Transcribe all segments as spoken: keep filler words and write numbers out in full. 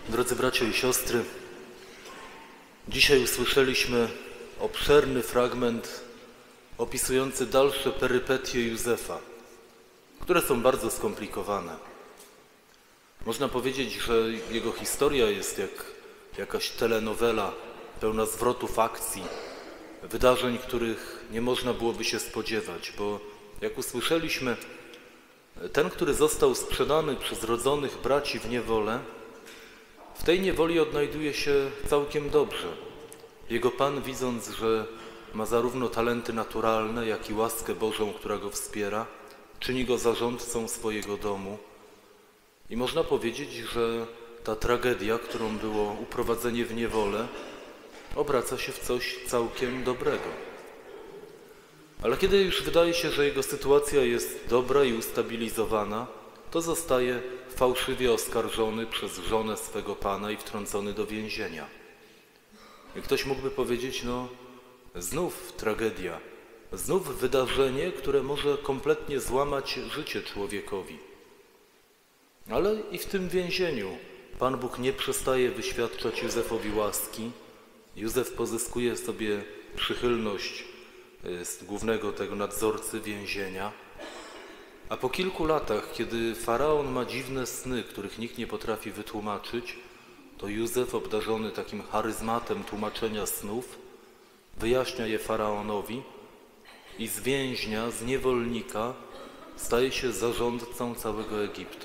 Drodzy bracia i siostry, dzisiaj usłyszeliśmy obszerny fragment opisujący dalsze perypetie Józefa, które są bardzo skomplikowane. Można powiedzieć, że jego historia jest jak jakaś telenowela pełna zwrotów akcji, wydarzeń, których nie można byłoby się spodziewać, bo jak usłyszeliśmy, ten, który został sprzedany przez rodzonych braci w niewolę, w tej niewoli odnajduje się całkiem dobrze. Jego Pan, widząc, że ma zarówno talenty naturalne, jak i łaskę Bożą, która go wspiera, czyni go zarządcą swojego domu. I można powiedzieć, że ta tragedia, którą było uprowadzenie w niewolę, obraca się w coś całkiem dobrego. Ale kiedy już wydaje się, że jego sytuacja jest dobra i ustabilizowana, to zostaje fałszywie oskarżony przez żonę swego Pana i wtrącony do więzienia. I ktoś mógłby powiedzieć, no znów tragedia, znów wydarzenie, które może kompletnie złamać życie człowiekowi. Ale i w tym więzieniu Pan Bóg nie przestaje wyświadczać Józefowi łaski. Józef pozyskuje sobie przychylność z głównego tego nadzorcy więzienia. A po kilku latach, kiedy Faraon ma dziwne sny, których nikt nie potrafi wytłumaczyć, to Józef, obdarzony takim charyzmatem tłumaczenia snów, wyjaśnia je Faraonowi i z więźnia, z niewolnika staje się zarządcą całego Egiptu.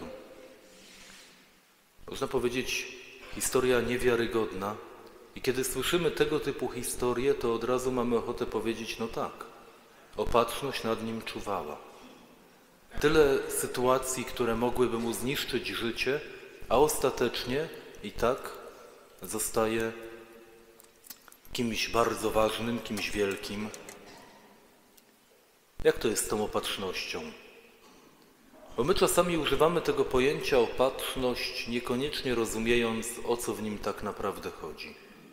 Można powiedzieć, historia niewiarygodna. I kiedy słyszymy tego typu historie, to od razu mamy ochotę powiedzieć, no tak, opatrzność nad nim czuwała. Tyle sytuacji, które mogłyby mu zniszczyć życie, a ostatecznie i tak zostaje kimś bardzo ważnym, kimś wielkim. Jak to jest z tą opatrznością? Bo my czasami używamy tego pojęcia opatrzność, niekoniecznie rozumiejąc, o co w nim tak naprawdę chodzi.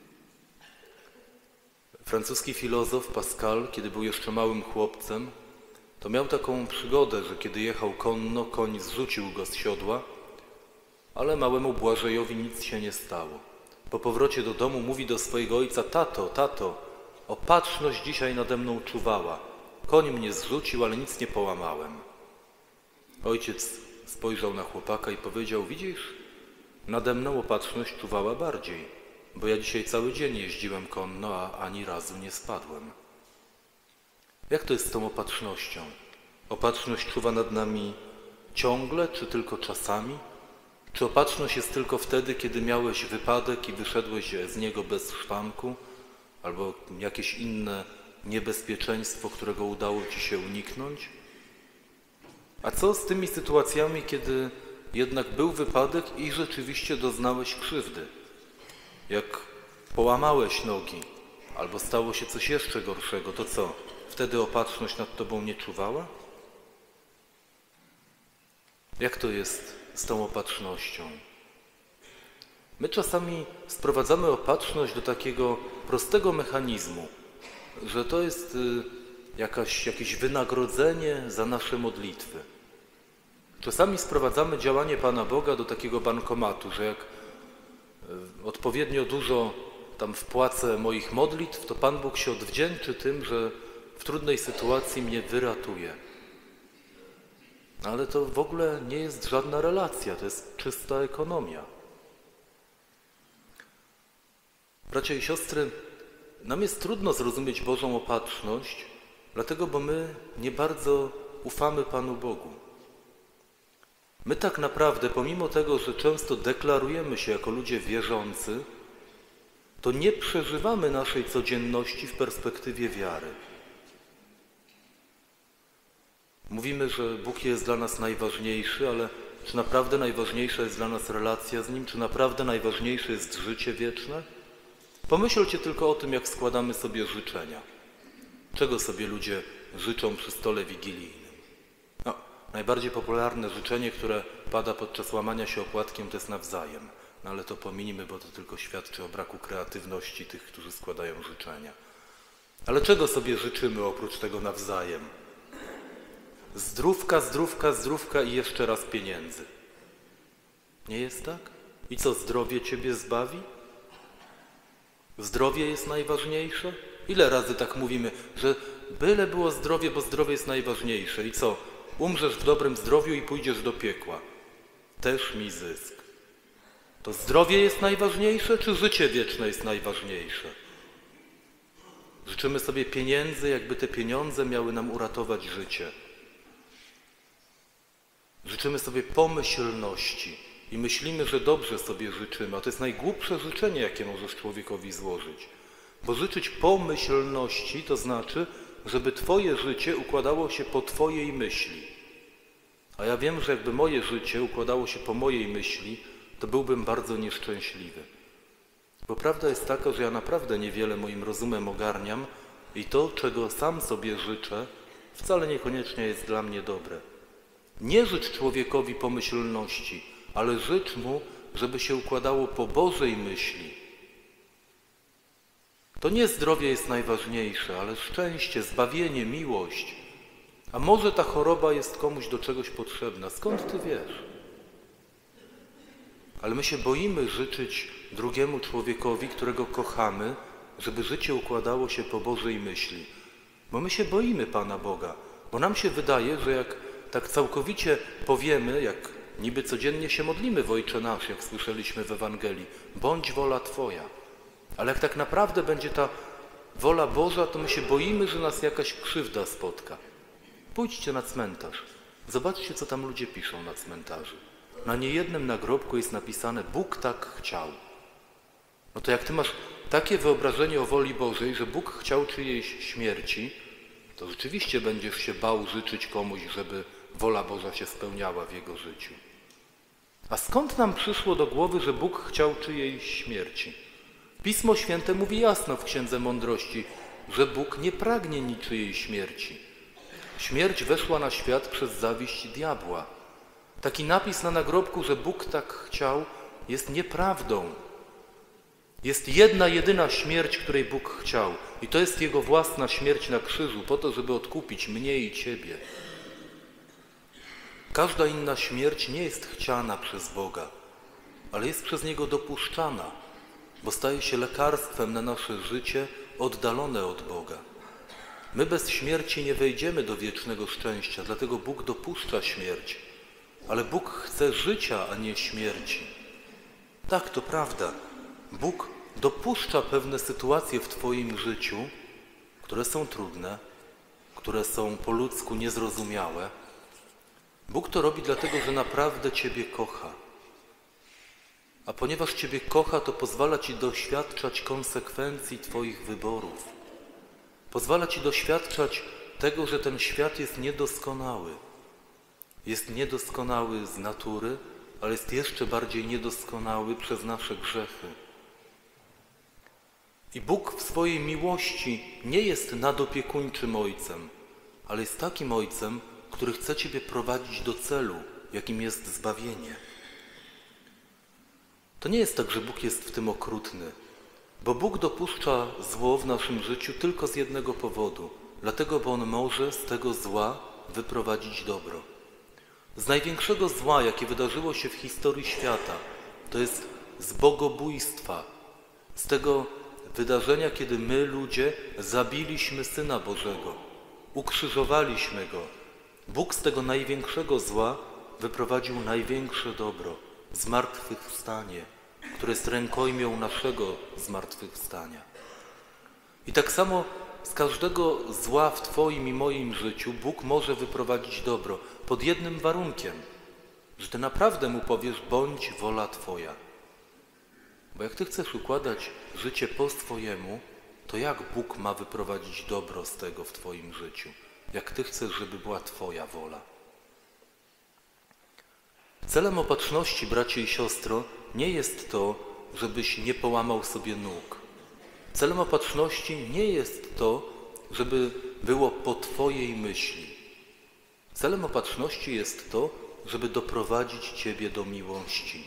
Francuski filozof Pascal, kiedy był jeszcze małym chłopcem, to miał taką przygodę, że kiedy jechał konno, koń zrzucił go z siodła, ale małemu Błażejowi nic się nie stało. Po powrocie do domu mówi do swojego ojca: tato, tato, opatrzność dzisiaj nade mną czuwała. Koń mnie zrzucił, ale nic nie połamałem. Ojciec spojrzał na chłopaka i powiedział: widzisz, nade mną opatrzność czuwała bardziej, bo ja dzisiaj cały dzień jeździłem konno, a ani razu nie spadłem. Jak to jest z tą opatrznością? Opatrzność czuwa nad nami ciągle, czy tylko czasami? Czy opatrzność jest tylko wtedy, kiedy miałeś wypadek i wyszedłeś z niego bez szwanku? Albo jakieś inne niebezpieczeństwo, którego udało ci się uniknąć? A co z tymi sytuacjami, kiedy jednak był wypadek i rzeczywiście doznałeś krzywdy? Jak połamałeś nogi, albo stało się coś jeszcze gorszego, to co? Wtedy opatrzność nad tobą nie czuwała? Jak to jest z tą opatrznością? My czasami sprowadzamy opatrzność do takiego prostego mechanizmu, że to jest jakaś, jakieś wynagrodzenie za nasze modlitwy. Czasami sprowadzamy działanie Pana Boga do takiego bankomatu, że jak odpowiednio dużo tam wpłacę moich modlitw, to Pan Bóg się odwdzięczy tym, że w trudnej sytuacji mnie wyratuje. Ale to w ogóle nie jest żadna relacja, to jest czysta ekonomia. Bracia i siostry, nam jest trudno zrozumieć Bożą opatrzność, dlatego, bo my nie bardzo ufamy Panu Bogu. My tak naprawdę, pomimo tego, że często deklarujemy się jako ludzie wierzący, to nie przeżywamy naszej codzienności w perspektywie wiary. Mówimy, że Bóg jest dla nas najważniejszy, ale czy naprawdę najważniejsza jest dla nas relacja z Nim? Czy naprawdę najważniejsze jest życie wieczne? Pomyślcie tylko o tym, jak składamy sobie życzenia. Czego sobie ludzie życzą przy stole wigilijnym? No, najbardziej popularne życzenie, które pada podczas łamania się opłatkiem, to jest nawzajem. No ale to pominimy, bo to tylko świadczy o braku kreatywności tych, którzy składają życzenia. Ale czego sobie życzymy oprócz tego nawzajem? Zdrówka, zdrówka, zdrówka i jeszcze raz pieniędzy. Nie jest tak? I co, zdrowie ciebie zbawi? Zdrowie jest najważniejsze? Ile razy tak mówimy, że byle było zdrowie, bo zdrowie jest najważniejsze. I co? Umrzesz w dobrym zdrowiu i pójdziesz do piekła. Też mi zysk. To zdrowie jest najważniejsze, czy życie wieczne jest najważniejsze? Życzymy sobie pieniędzy, jakby te pieniądze miały nam uratować życie. Życzymy sobie pomyślności i myślimy, że dobrze sobie życzymy, a to jest najgłupsze życzenie, jakie możesz człowiekowi złożyć. Bo życzyć pomyślności to znaczy, żeby twoje życie układało się po twojej myśli. A ja wiem, że jakby moje życie układało się po mojej myśli, to byłbym bardzo nieszczęśliwy. Bo prawda jest taka, że ja naprawdę niewiele moim rozumem ogarniam i to, czego sam sobie życzę, wcale niekoniecznie jest dla mnie dobre. Nie życz człowiekowi pomyślności, ale życz mu, żeby się układało po Bożej myśli. To nie zdrowie jest najważniejsze, ale szczęście, zbawienie, miłość. A może ta choroba jest komuś do czegoś potrzebna? Skąd ty wiesz? Ale my się boimy życzyć drugiemu człowiekowi, którego kochamy, żeby życie układało się po Bożej myśli. Bo my się boimy Pana Boga, bo nam się wydaje, że jak tak całkowicie powiemy, jak niby codziennie się modlimy w Ojcze Nasz, jak słyszeliśmy w Ewangelii, bądź wola Twoja. Ale jak tak naprawdę będzie ta wola Boża, to my się boimy, że nas jakaś krzywda spotka. Pójdźcie na cmentarz. Zobaczcie, co tam ludzie piszą na cmentarzu. Na niejednym nagrobku jest napisane Bóg tak chciał. No to jak ty masz takie wyobrażenie o woli Bożej, że Bóg chciał czyjejś śmierci, to rzeczywiście będziesz się bał życzyć komuś, żeby wola Boża się spełniała w jego życiu. A skąd nam przyszło do głowy, że Bóg chciał czyjejś śmierci? Pismo Święte mówi jasno w Księdze Mądrości, że Bóg nie pragnie niczyjej śmierci. Śmierć weszła na świat przez zawiść diabła. Taki napis na nagrobku, że Bóg tak chciał, jest nieprawdą. Jest jedna, jedyna śmierć, której Bóg chciał. I to jest Jego własna śmierć na krzyżu, po to, żeby odkupić mnie i ciebie. Każda inna śmierć nie jest chciana przez Boga, ale jest przez Niego dopuszczana, bo staje się lekarstwem na nasze życie oddalone od Boga. My bez śmierci nie wejdziemy do wiecznego szczęścia, dlatego Bóg dopuszcza śmierć. Ale Bóg chce życia, a nie śmierci. Tak, to prawda. Bóg dopuszcza pewne sytuacje w twoim życiu, które są trudne, które są po ludzku niezrozumiałe. Bóg to robi dlatego, że naprawdę ciebie kocha. A ponieważ ciebie kocha, to pozwala ci doświadczać konsekwencji twoich wyborów. Pozwala ci doświadczać tego, że ten świat jest niedoskonały. Jest niedoskonały z natury, ale jest jeszcze bardziej niedoskonały przez nasze grzechy. I Bóg w swojej miłości nie jest nadopiekuńczym Ojcem, ale jest takim Ojcem, który chce ciebie prowadzić do celu, jakim jest zbawienie. To nie jest tak, że Bóg jest w tym okrutny, bo Bóg dopuszcza zło w naszym życiu tylko z jednego powodu, dlatego, bo On może z tego zła wyprowadzić dobro. Z największego zła, jakie wydarzyło się w historii świata, to jest z bogobójstwa, z tego wydarzenia, kiedy my, ludzie, zabiliśmy Syna Bożego, ukrzyżowaliśmy Go. Bóg z tego największego zła wyprowadził największe dobro, zmartwychwstanie, które jest rękojmią naszego zmartwychwstania. I tak samo z każdego zła w Twoim i moim życiu Bóg może wyprowadzić dobro, pod jednym warunkiem, że Ty naprawdę Mu powiesz, bądź wola Twoja. Bo jak Ty chcesz układać życie po swojemu, to jak Bóg ma wyprowadzić dobro z tego w Twoim życiu? Jak Ty chcesz, żeby była Twoja wola? Celem opatrzności, bracie i siostro, nie jest to, żebyś nie połamał sobie nóg. Celem opatrzności nie jest to, żeby było po Twojej myśli. Celem opatrzności jest to, żeby doprowadzić Ciebie do miłości.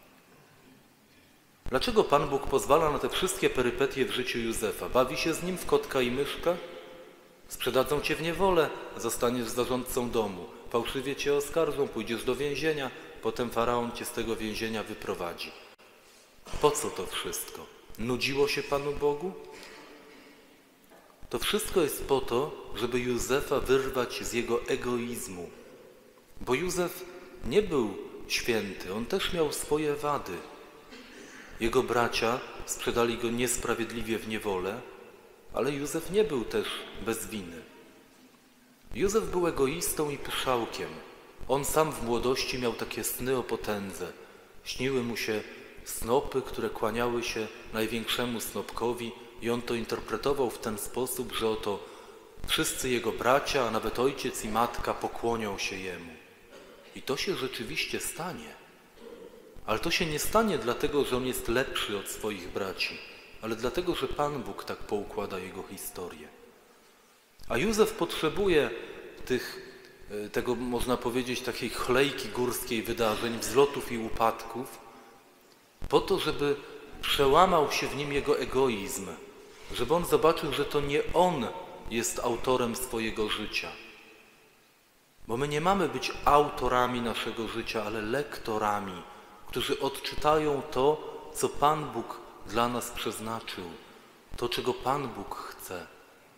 Dlaczego Pan Bóg pozwala na te wszystkie perypetie w życiu Józefa? Bawi się z nim w kotka i myszkę? Sprzedadzą Cię w niewolę, zostaniesz zarządcą domu. Fałszywie Cię oskarżą, pójdziesz do więzienia, potem Faraon Cię z tego więzienia wyprowadzi. Po co to wszystko? Nudziło się Panu Bogu? To wszystko jest po to, żeby Józefa wyrwać z jego egoizmu. Bo Józef nie był święty, on też miał swoje wady. Jego bracia sprzedali go niesprawiedliwie w niewolę, ale Józef nie był też bez winy. Józef był egoistą i pyszałkiem. On sam w młodości miał takie sny o potędze. Śniły mu się snopy, które kłaniały się największemu snopkowi i on to interpretował w ten sposób, że oto wszyscy jego bracia, a nawet ojciec i matka pokłonią się jemu. I to się rzeczywiście stanie. Ale to się nie stanie dlatego, że on jest lepszy od swoich braci, ale dlatego, że Pan Bóg tak poukłada jego historię. A Józef potrzebuje tych, tego można powiedzieć, takiej chlejki górskiej wydarzeń, wzlotów i upadków, po to, żeby przełamał się w nim jego egoizm, żeby on zobaczył, że to nie on jest autorem swojego życia. Bo my nie mamy być autorami naszego życia, ale lektorami, którzy odczytają to, co Pan Bóg dla nas przeznaczył, to, czego Pan Bóg chce.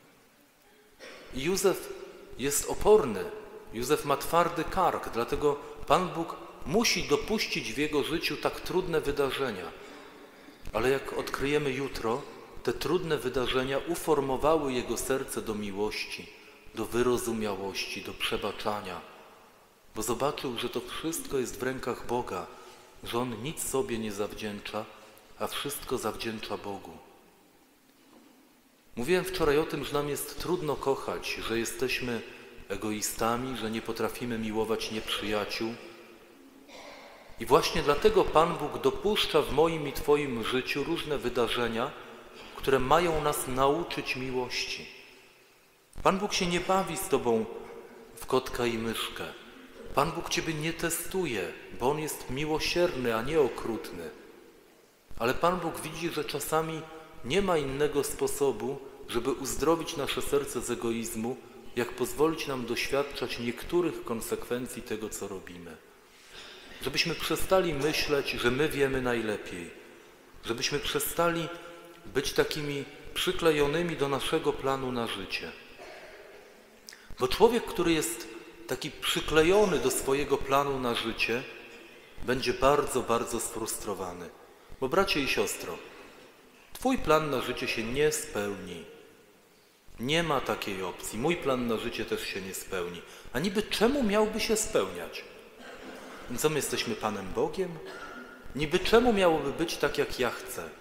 I Józef jest oporny, Józef ma twardy kark, dlatego Pan Bóg musi dopuścić w jego życiu tak trudne wydarzenia. Ale jak odkryjemy jutro, te trudne wydarzenia uformowały jego serce do miłości, do wyrozumiałości, do przebaczania, bo zobaczył, że to wszystko jest w rękach Boga, że on nic sobie nie zawdzięcza, a wszystko zawdzięcza Bogu. Mówiłem wczoraj o tym, że nam jest trudno kochać, że jesteśmy egoistami, że nie potrafimy miłować nieprzyjaciół. I właśnie dlatego Pan Bóg dopuszcza w moim i Twoim życiu różne wydarzenia, które mają nas nauczyć miłości. Pan Bóg się nie bawi z Tobą w kotka i myszkę. Pan Bóg Ciebie nie testuje, bo On jest miłosierny, a nie okrutny. Ale Pan Bóg widzi, że czasami nie ma innego sposobu, żeby uzdrowić nasze serce z egoizmu, jak pozwolić nam doświadczać niektórych konsekwencji tego, co robimy. Żebyśmy przestali myśleć, że my wiemy najlepiej. Żebyśmy przestali być takimi przyklejonymi do naszego planu na życie. Bo człowiek, który jest taki przyklejony do swojego planu na życie, będzie bardzo, bardzo sfrustrowany. Bo bracie i siostro, Twój plan na życie się nie spełni. Nie ma takiej opcji. Mój plan na życie też się nie spełni. A niby czemu miałby się spełniać? Co my jesteśmy Panem Bogiem? Niby czemu miałoby być tak, jak ja chcę?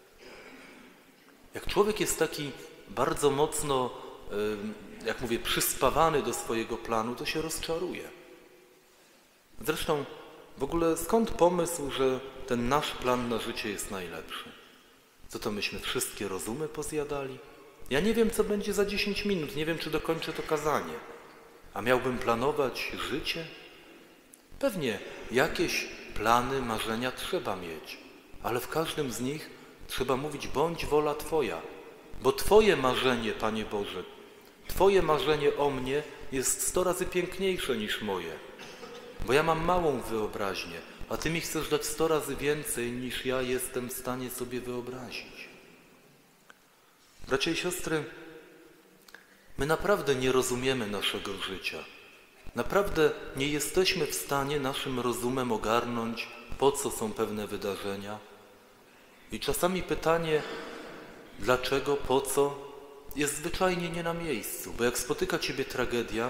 Jak człowiek jest taki bardzo mocno, jak mówię, przyspawany do swojego planu, to się rozczaruje. Zresztą w ogóle skąd pomysł, że ten nasz plan na życie jest najlepszy? Co to myśmy wszystkie rozumy pozjadali? Ja nie wiem, co będzie za dziesięć minut, nie wiem, czy dokończę to kazanie. A miałbym planować życie? Pewnie jakieś plany, marzenia trzeba mieć, ale w każdym z nich trzeba mówić, bądź wola Twoja, bo Twoje marzenie, Panie Boże, Twoje marzenie o mnie jest sto razy piękniejsze niż moje, bo ja mam małą wyobraźnię, a Ty mi chcesz dać sto razy więcej, niż ja jestem w stanie sobie wyobrazić. Bracia i siostry, my naprawdę nie rozumiemy naszego życia. Naprawdę nie jesteśmy w stanie naszym rozumem ogarnąć, po co są pewne wydarzenia. I czasami pytanie, dlaczego, po co, jest zwyczajnie nie na miejscu, bo jak spotyka Ciebie tragedia,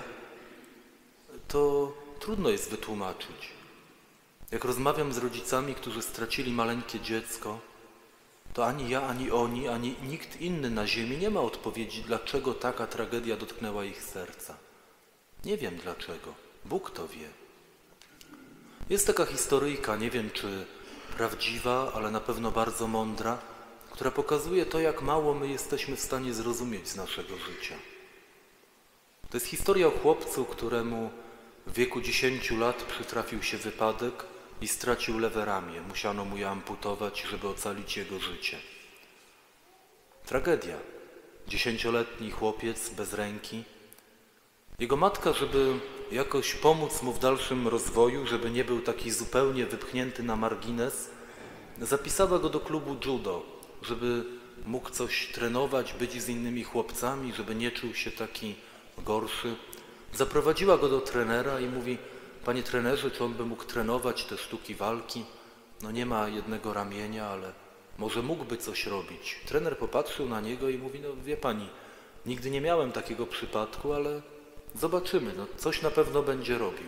to trudno jest wytłumaczyć. Jak rozmawiam z rodzicami, którzy stracili maleńkie dziecko, to ani ja, ani oni, ani nikt inny na ziemi nie ma odpowiedzi, dlaczego taka tragedia dotknęła ich serca. Nie wiem dlaczego. Bóg to wie. Jest taka historyjka, nie wiem czy prawdziwa, ale na pewno bardzo mądra, która pokazuje to, jak mało my jesteśmy w stanie zrozumieć z naszego życia. To jest historia o chłopcu, któremu w wieku dziesięciu lat przytrafił się wypadek i stracił lewe ramię. Musiano mu je amputować, żeby ocalić jego życie. Tragedia. Dziesięcioletni chłopiec bez ręki. Jego matka, żeby jakoś pomóc mu w dalszym rozwoju, żeby nie był taki zupełnie wypchnięty na margines, Zapisała go do klubu judo, żeby mógł coś trenować, być z innymi chłopcami, żeby nie czuł się taki gorszy. Zaprowadziła go do trenera i mówi: panie trenerze, czy on by mógł trenować te sztuki walki? No nie ma jednego ramienia, ale może mógłby coś robić. Trener popatrzył na niego i mówi: no wie pani, nigdy nie miałem takiego przypadku, ale zobaczymy, no coś na pewno będzie robił.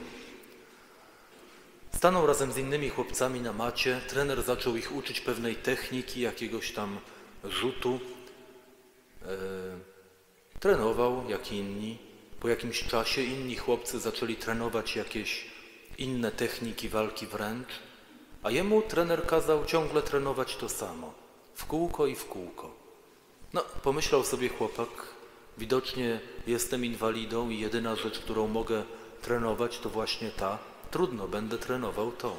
Stanął razem z innymi chłopcami na macie, trener zaczął ich uczyć pewnej techniki, jakiegoś tam rzutu. E, trenował jak inni. Po jakimś czasie inni chłopcy zaczęli trenować jakieś inne techniki walki wręcz, a jemu trener kazał ciągle trenować to samo, w kółko i w kółko. No, pomyślał sobie chłopak, widocznie jestem inwalidą i jedyna rzecz, którą mogę trenować, to właśnie ta. Trudno, będę trenował to.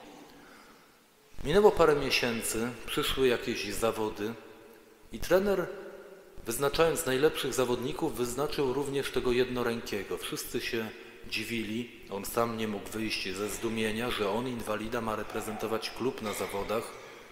Minęło parę miesięcy, przyszły jakieś zawody i trener, wyznaczając najlepszych zawodników, wyznaczył również tego jednorękiego. Wszyscy się dziwili, on sam nie mógł wyjść ze zdumienia, że on, inwalida, ma reprezentować klub na zawodach.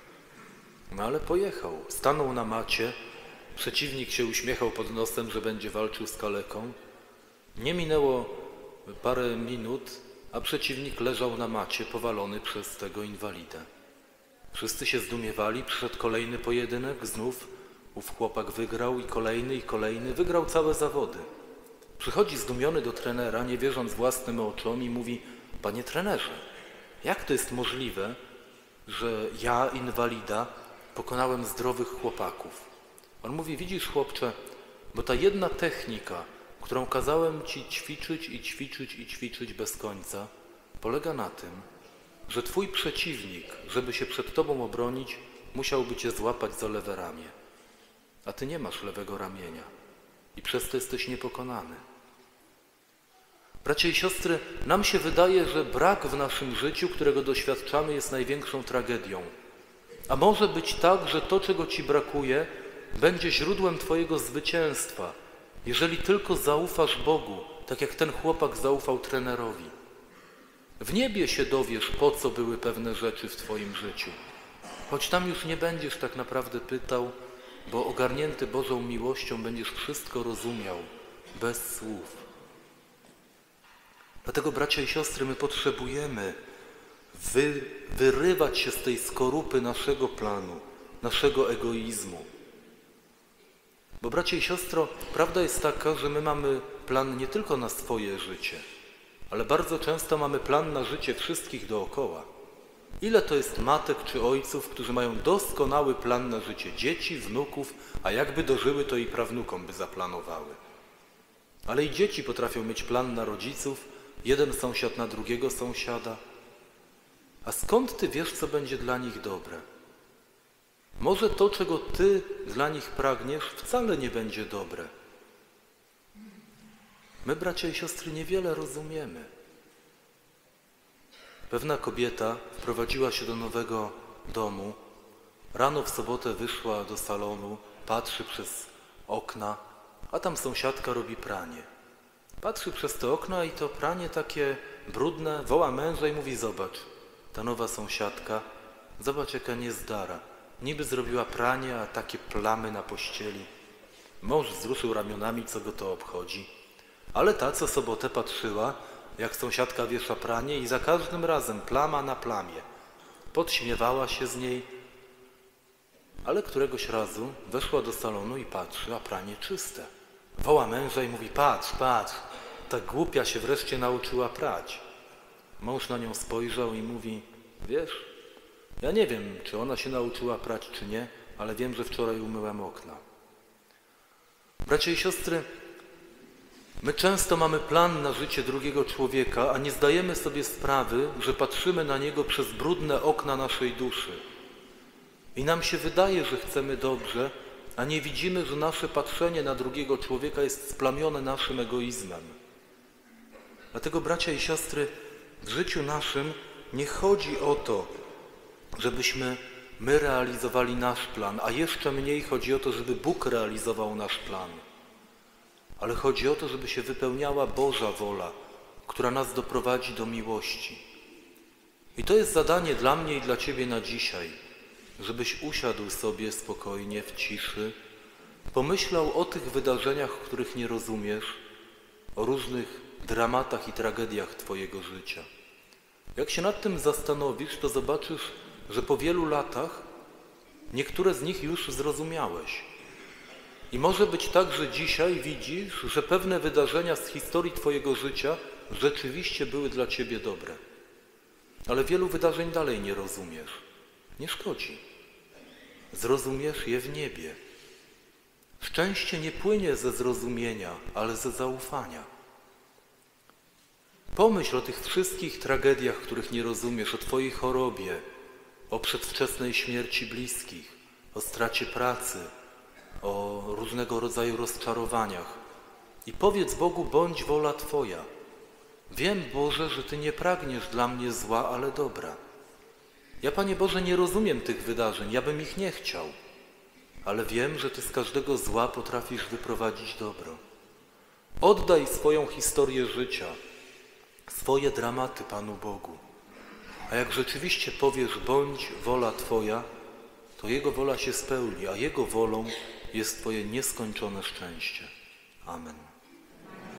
No ale pojechał, stanął na macie, przeciwnik się uśmiechał pod nosem, że będzie walczył z kaleką. Nie minęło parę minut, a przeciwnik leżał na macie, powalony przez tego inwalidę. Wszyscy się zdumiewali, przyszedł kolejny pojedynek, znów ów chłopak wygrał i kolejny, i kolejny, wygrał całe zawody. Przychodzi zdumiony do trenera, nie wierząc własnym oczom i mówi: panie trenerze, jak to jest możliwe, że ja, inwalida, pokonałem zdrowych chłopaków? On mówi: widzisz chłopcze, bo ta jedna technika, którą kazałem ci ćwiczyć i ćwiczyć i ćwiczyć bez końca, polega na tym, że twój przeciwnik, żeby się przed tobą obronić, musiałby cię złapać za lewe ramię. A ty nie masz lewego ramienia i przez to jesteś niepokonany. Bracia i siostry, nam się wydaje, że brak w naszym życiu, którego doświadczamy, jest największą tragedią. A może być tak, że to, czego ci brakuje, będzie źródłem twojego zwycięstwa, jeżeli tylko zaufasz Bogu, tak jak ten chłopak zaufał trenerowi. W niebie się dowiesz, po co były pewne rzeczy w twoim życiu. Choć tam już nie będziesz tak naprawdę pytał, bo ogarnięty Bożą miłością będziesz wszystko rozumiał, bez słów. Dlatego, bracia i siostry, my potrzebujemy wy, wyrywać się z tej skorupy naszego planu, naszego egoizmu. Bo, bracia i siostro, prawda jest taka, że my mamy plan nie tylko na swoje życie, ale bardzo często mamy plan na życie wszystkich dookoła. Ile to jest matek czy ojców, którzy mają doskonały plan na życie dzieci, wnuków, a jakby dożyły, to i prawnukom by zaplanowały. Ale i dzieci potrafią mieć plan na rodziców, jeden sąsiad na drugiego sąsiada. A skąd ty wiesz, co będzie dla nich dobre? Może to, czego ty dla nich pragniesz, wcale nie będzie dobre. My, bracia i siostry, niewiele rozumiemy. Pewna kobieta wprowadziła się do nowego domu. Rano w sobotę wyszła do salonu, patrzy przez okna, a tam sąsiadka robi pranie. Patrzy przez te okna i to pranie takie brudne, woła męża i mówi: zobacz, ta nowa sąsiadka, zobacz jaka niezdara. Niby zrobiła pranie, a takie plamy na pościeli. Mąż wzruszył ramionami, co go to obchodzi. Ale ta co sobotę patrzyła, jak sąsiadka wiesza pranie i za każdym razem plama na plamie. Podśmiewała się z niej, ale któregoś razu weszła do salonu i patrzy, a pranie czyste. Woła męża i mówi: patrz, patrz, ta głupia się wreszcie nauczyła prać. Mąż na nią spojrzał i mówi: wiesz, ja nie wiem, czy ona się nauczyła prać, czy nie, ale wiem, że wczoraj umyłem okna. Bracia i siostry, my często mamy plan na życie drugiego człowieka, a nie zdajemy sobie sprawy, że patrzymy na niego przez brudne okna naszej duszy. I nam się wydaje, że chcemy dobrze, a nie widzimy, że nasze patrzenie na drugiego człowieka jest splamione naszym egoizmem. Dlatego, bracia i siostry, w życiu naszym nie chodzi o to, żebyśmy my realizowali nasz plan, a jeszcze mniej chodzi o to, żeby Bóg realizował nasz plan. Ale chodzi o to, żeby się wypełniała Boża wola, która nas doprowadzi do miłości. I to jest zadanie dla mnie i dla Ciebie na dzisiaj. żebyś usiadł sobie spokojnie w ciszy, pomyślał o tych wydarzeniach, których nie rozumiesz, o różnych dramatach i tragediach Twojego życia. Jak się nad tym zastanowisz, to zobaczysz, że po wielu latach niektóre z nich już zrozumiałeś. I może być tak, że dzisiaj widzisz, że pewne wydarzenia z historii Twojego życia rzeczywiście były dla Ciebie dobre. Ale wielu wydarzeń dalej nie rozumiesz. Nie szkodzi. Zrozumiesz je w niebie. Szczęście nie płynie ze zrozumienia, ale ze zaufania. Pomyśl o tych wszystkich tragediach, których nie rozumiesz, o Twojej chorobie, o przedwczesnej śmierci bliskich, o stracie pracy, o różnego rodzaju rozczarowaniach. I powiedz Bogu, bądź wola Twoja. Wiem, Boże, że Ty nie pragniesz dla mnie zła, ale dobra. Ja, Panie Boże, nie rozumiem tych wydarzeń, ja bym ich nie chciał, ale wiem, że Ty z każdego zła potrafisz wyprowadzić dobro. Oddaj swoją historię życia, swoje dramaty Panu Bogu. A jak rzeczywiście powiesz, bądź wola Twoja, to Jego wola się spełni, a Jego wolą jest Twoje nieskończone szczęście. Amen.